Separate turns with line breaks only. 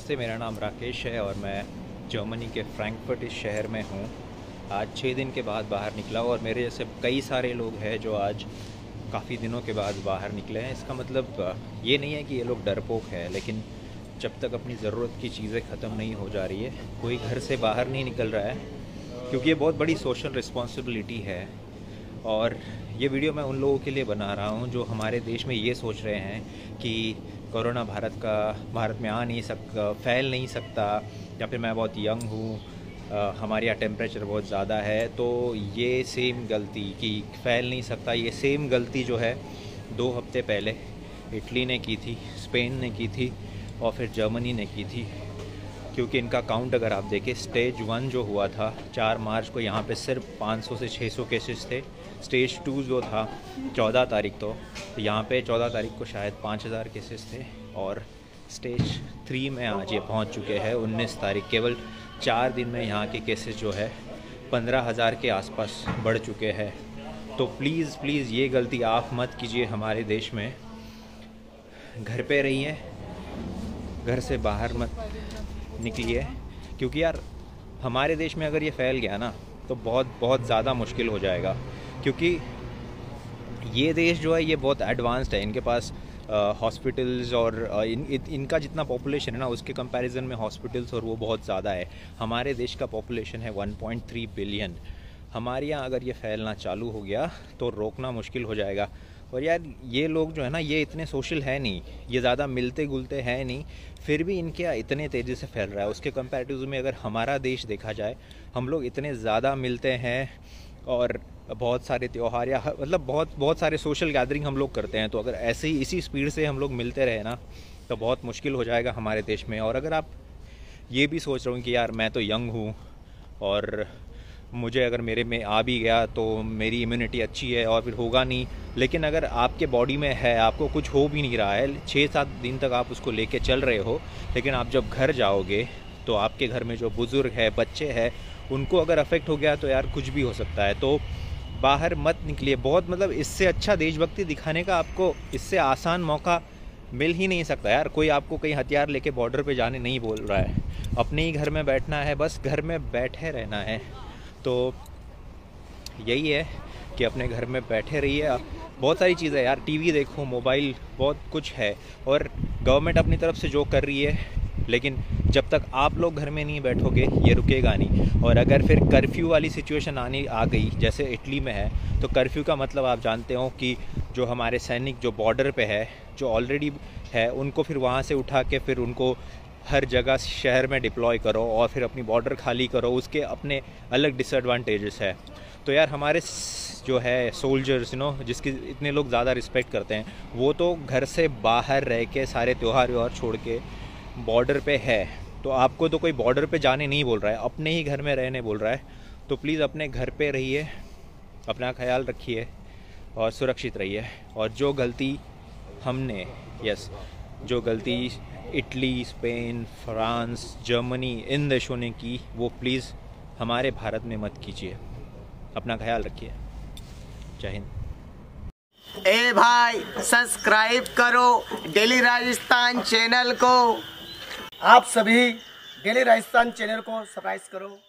नमस्ते, मेरा नाम राकेश है और मैं जर्मनी के फ्रैंकफर्ट इस शहर में हूँ। आज 6 दिन के बाद बाहर निकला और मेरे जैसे कई सारे लोग हैं जो आज काफ़ी दिनों के बाद बाहर निकले हैं। इसका मतलब ये नहीं है कि ये लोग डरपोक हैं, लेकिन जब तक अपनी ज़रूरत की चीज़ें ख़त्म नहीं हो जा रही है, कोई घर से बाहर नहीं निकल रहा है, क्योंकि ये बहुत बड़ी सोशल रिस्पॉन्सिबिलिटी है। और ये वीडियो मैं उन लोगों के लिए बना रहा हूँ जो हमारे देश में ये सोच रहे हैं कि कोरोना भारत में आ नहीं सकता, फैल नहीं सकता, या फिर मैं बहुत यंग हूँ, हमारे यहाँ टेम्परेचर बहुत ज़्यादा है, तो ये सेम गलती कि फैल नहीं सकता, ये सेम गलती जो है 2 हफ्ते पहले इटली ने की थी, स्पेन ने की थी और फिर जर्मनी ने की थी। क्योंकि इनका काउंट अगर आप देखें, स्टेज 1 जो हुआ था 4 मार्च को, यहाँ पे सिर्फ 500 से 600 केसेस थे। स्टेज 2 जो था 14 तारीख तो यहाँ पे 14 तारीख को शायद 5000 केसेस थे, और स्टेज 3 में आज ये पहुँच चुके हैं 19 तारीख। केवल 4 दिन में यहाँ के केसेस जो है 15,000 के आसपास बढ़ चुके हैं। तो प्लीज़ ये गलती आप मत कीजिए हमारे देश में। घर पे रहिए, घर से बाहर मत निकलिए, क्योंकि यार हमारे देश में अगर ये फैल गया ना तो बहुत ज़्यादा मुश्किल हो जाएगा। क्योंकि ये देश जो है ये बहुत एडवांस्ड है, इनके पास हॉस्पिटल्स और इनका जितना पॉपुलेशन है ना, उसके कंपैरिजन में हॉस्पिटल्स और वो बहुत ज़्यादा है। हमारे देश का पॉपुलेशन है 1.3 बिलियन। हमारे यहाँ अगर ये फैलना चालू हो गया तो रोकना मुश्किल हो जाएगा। और यार ये लोग जो है ना, ये इतने सोशल है नहीं, ये ज़्यादा मिलते जुलते हैं नहीं, फिर भी इनके यहाँ इतने तेज़ी से फैल रहा है। उसके कंपैरेटिव में अगर हमारा देश देखा जाए, हम लोग इतने ज़्यादा मिलते हैं और बहुत सारे त्यौहार या मतलब बहुत सारे सोशल गैदरिंग हम लोग करते हैं। तो अगर ऐसे ही इसी स्पीड से हम लोग मिलते रहे ना तो बहुत मुश्किल हो जाएगा हमारे देश में। और अगर आप ये भी सोच रहे हो कि यार मैं तो यंग हूँ और मुझे अगर मेरे में आ भी गया तो मेरी इम्यूनिटी अच्छी है और फिर होगा नहीं, लेकिन अगर आपके बॉडी में है, आपको कुछ हो भी नहीं रहा है, 6-7 दिन तक आप उसको लेके चल रहे हो, लेकिन आप जब घर जाओगे तो आपके घर में जो बुज़ुर्ग है, बच्चे हैं, उनको अगर अफेक्ट हो गया तो यार कुछ भी हो सकता है। तो बाहर मत निकलिए। बहुत मतलब इससे अच्छा देशभक्ति दिखाने का आपको इससे आसान मौका मिल ही नहीं सकता यार। कोई आपको कहीं हथियार लेके बॉर्डर पे जाने नहीं बोल रहा है, अपने ही घर में बैठना है, बस घर में बैठे रहना है। तो यही है कि अपने घर में बैठे रहिए। बहुत सारी चीज़ें यार, टीवी देखो, मोबाइल, बहुत कुछ है, और गवर्नमेंट अपनी तरफ से जो कर रही है, लेकिन जब तक आप लोग घर में नहीं बैठोगे ये रुकेगा नहीं। और अगर फिर कर्फ्यू वाली सिचुएशन आ गई जैसे इटली में है, तो कर्फ्यू का मतलब आप जानते हो कि जो हमारे सैनिक जो बॉर्डर पे है, जो ऑलरेडी है, उनको फिर वहाँ से उठा के फिर उनको हर जगह शहर में डिप्लॉय करो और फिर अपनी बॉर्डर खाली करो। उसके अपने अलग डिसएडवांटेजेस है। तो यार हमारे जो है सोल्जर्स जिसकी इतने लोग ज़्यादा रिस्पेक्ट करते हैं, वो तो घर से बाहर रह के सारे त्यौहार व्यवहार छोड़ के बॉर्डर पे है। तो आपको तो कोई बॉर्डर पे जाने नहीं बोल रहा है, अपने ही घर में रहने बोल रहा है। तो प्लीज़ अपने घर पे रहिए, अपना ख्याल रखिए और सुरक्षित रहिए। और जो गलती हमने जो गलती इटली, स्पेन, फ्रांस, जर्मनी, इन देशों ने की, वो प्लीज़ हमारे भारत में मत कीजिए। अपना ख्याल रखिए। जय हिंद।
ए भाई, सब्सक्राइब करो डेली राजस्थान चैनल को।
आप सभी डेली राजस्थान चैनल को सब्सक्राइब करो।